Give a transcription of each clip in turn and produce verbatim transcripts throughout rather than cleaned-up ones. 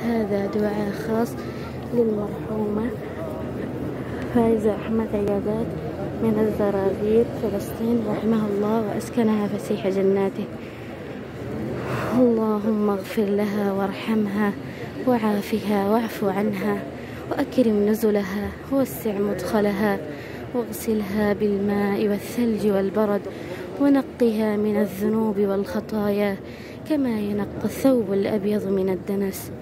هذا دعاء خاص للمرحومة فايزة أحمد عيادات من الزرازير فلسطين، رحمها الله وأسكنها فسيح جناته. اللهم اغفر لها وارحمها وعافها واعف عنها وأكرم نزلها ووسع مدخلها واغسلها بالماء والثلج والبرد ونقها من الذنوب والخطايا كما ينقى الثوب الأبيض من الدنس،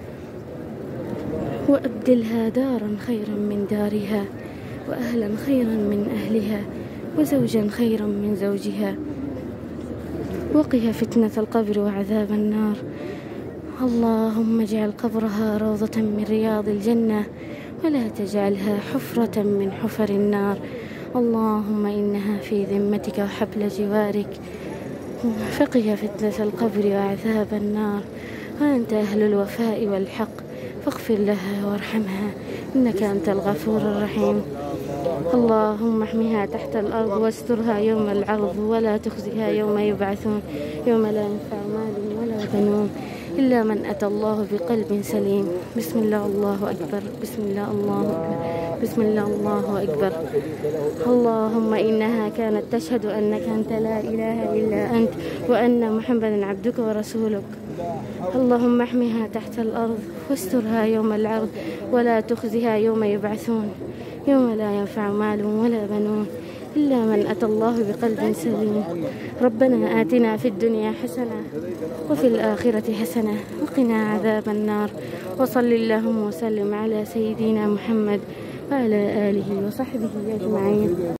وأبدلها دارا خيرا من دارها وأهلا خيرا من أهلها وزوجا خيرا من زوجها، وقها فتنة القبر وعذاب النار. اللهم اجعل قبرها روضة من رياض الجنة ولا تجعلها حفرة من حفر النار. اللهم إنها في ذمتك وحبل جوارك، فقها فتنة القبر وعذاب النار، وأنت أهل الوفاء والحق، فاغفر لها وارحمها إنك أنت الغفور الرحيم. اللهم احمها تحت الأرض واسترها يوم العرض ولا تخزها يوم يبعثون، يوم لا ينفع مال ولا بنون إلا من أتى الله بقلب سليم. بسم الله الله أكبر، بسم الله الله أكبر، بسم الله الله أكبر. اللهم إنها كانت تشهد أنك أنت لا إله إلا أنت وأن محمدا عبدك ورسولك. اللهم احمها تحت الأرض واسترها يوم العرض ولا تخزها يوم يبعثون، يوم لا ينفع مال ولا بنون إلا من أتى الله بقلب سليم. ربنا آتنا في الدنيا حسنة وفي الآخرة حسنة وقنا عذاب النار، وصل اللهم وسلم على سيدنا محمد وعلى آله وصحبه أجمعين.